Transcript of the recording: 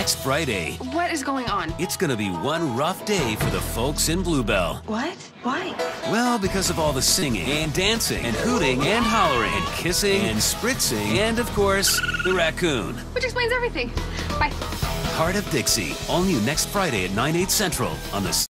next Friday. What is going on? It's gonna be one rough day for the folks in Bluebell. What? Why? Well, because of all the singing and dancing and hooting and hollering and kissing and spritzing and, of course, the raccoon. Which explains everything. Bye. Heart of Dixie, all new next Friday at 9/8 Central on the